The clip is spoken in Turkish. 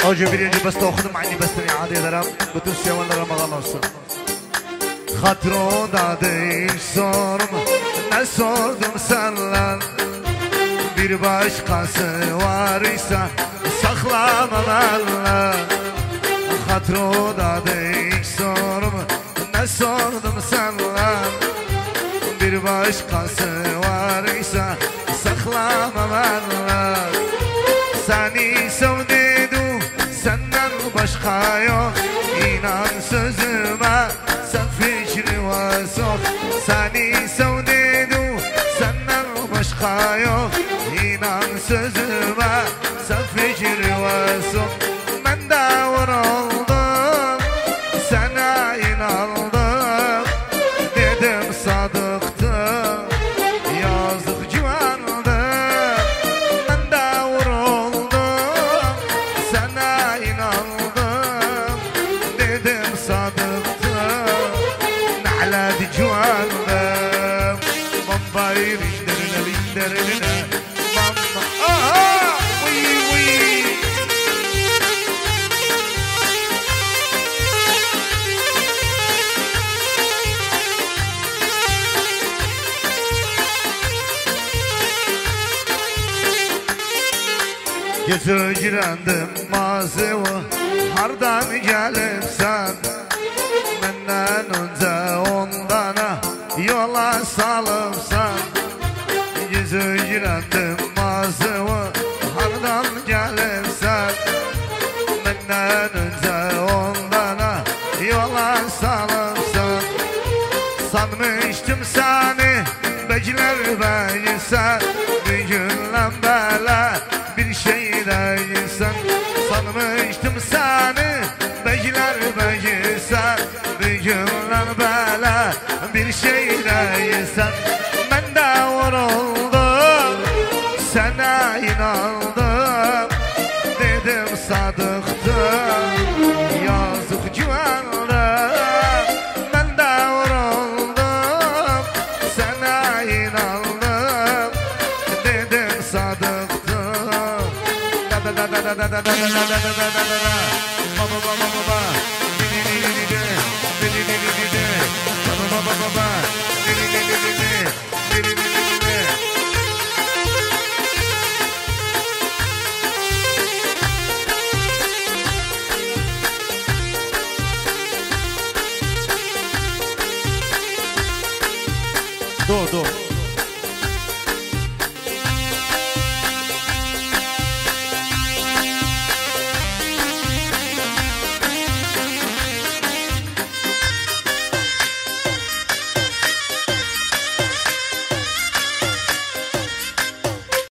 Önce birinci beste okudum, aynı besteni iade ederim. Bütün sevenler Ramazan olsun. Hatroda değil sorma, ne sordum senden. Bir başkası var ise saklama benimle. Hatroda değil sorma, ne sordum senden. Bir başkası var ise saklama benimle. Seni sevdim, senden başka yok. İnan sözüme, sen fikrime sok. Seni sevdim, senden başka yok. İnan sözüme, sen fikrime sok. Ben de vuruldum, sana inandım. Dedim sadıktım, yazık güvendim. Ben de vuruldum, sana inandım. Dedim sadıktım, na'ledi güvendim. Bambayı bindirine bindirine. Aha! Uy uy! Gezögirendim mazivi, hardan gelipsen. Menden önce ondana yola salıpsan. Gezögirendim mazivi, hardan gelipsen. Menden önce ondana yola salıpsan. Sanmıştım seni bekler belsen. Bir günden bela bir şey değilsen. Sanmıştım seni bekler belsen. Bir günden bela bir şey değilsen. Ben de vuruldum, sana inandım. Dedim sadıktım, yazık güvendim. Ben de vuruldum, sana inandım. Dedim sadıktım. Da da da da da da da da da da da da da. Baba baba baba. Di di di di di. Di di di di di. Baba baba baba. Di di di di di. Di di di di di. Dur dur.